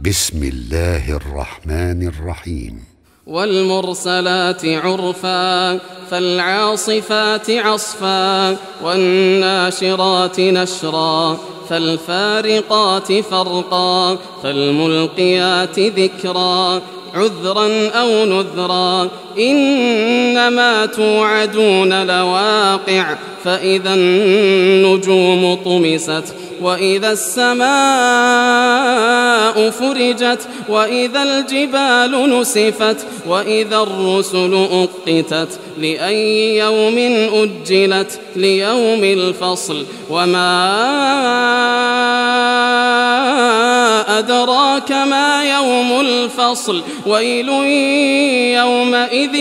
بسم الله الرحمن الرحيم. والمرسلات عرفا فالعاصفات عصفا والناشرات نشرا فالفارقات فرقا فالملقيات ذكرا عذرا أو نذرا إنما توعدون لواقع فإذا النجوم طمست وإذا السماء فرجت وإذا الجبال نسفت وإذا الرسل أقتت لأي يوم أجلت ليوم الفصل وما أدراك ما يوم الفصل ويل يومئذ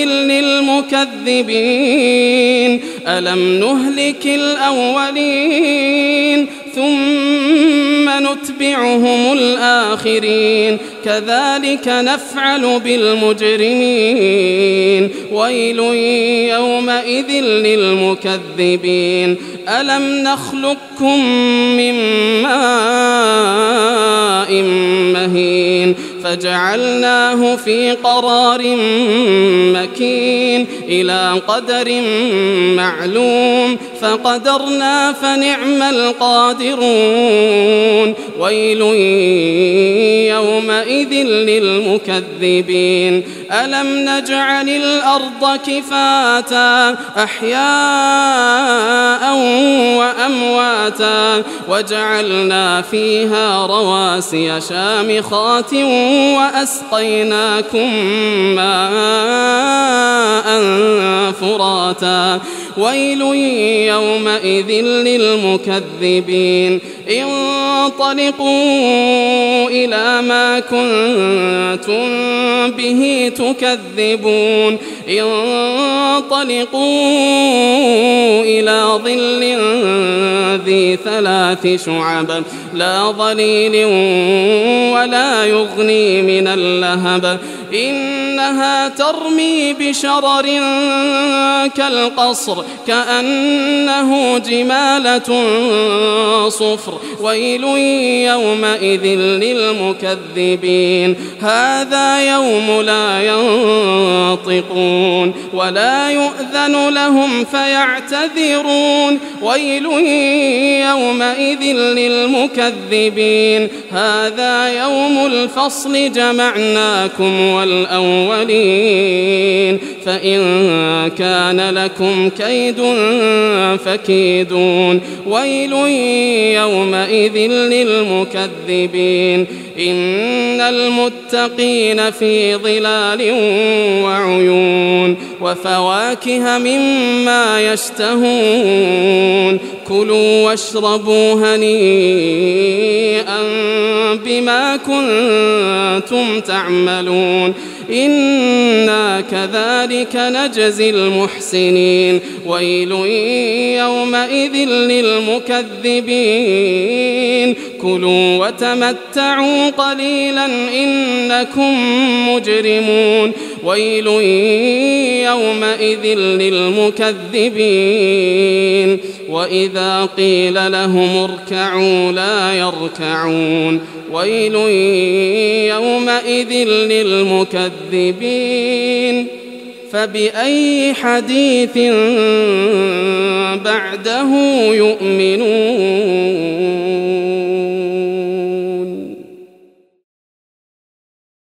للمكذبين ألم نهلك الأولين ثم نتبعهم الآخرين كذلك نفعل بالمجرمين ويل يومئذ للمكذبين ألم نخلقكم من ماء مهين فجعلناه في قرار مكين إلى قدر معلوم فقدرنا فنعم القادرون ويل يومئذ للمكذبين ألم نجعل الأرض كفاتا أحياء وأمواتا وجعلنا فيها رواسي شامخات وأسقيناكم ماء فراتا ويل يومئذ للمكذبين انطلقوا إلى ما كنتم به تكذبون انطلقوا إلى ظل ذي 3 شعب لا ظليل ولا يغني من اللهب إنها ترمي بشرر كالقصر كأنه جمالة صفر ويل يومئذ للمكذبين هذا يوم لا ينطقون ولا يؤذن لهم فيعتذرون ويل يومئذ للمكذبين هذا يوم الفصل جمعناكم والأولين فإن كان لكم كيد فكيدون ويل يومئذ للمكذبين إن المتقين في ظلال وعيون وفواكه مما يشتهون كلوا واشربوا هنيئا بما كنتم تعملون إنا كذلك نجزي المحسنين ويل يومئذ للمكذبين كلوا وتمتعوا قليلا إنكم مجرمون ويل يومئذ للمكذبين وإذا قيل لهم اركعوا لا يركعون ويل يومئذ للمكذبين فبأي حديث بعده يؤمنون.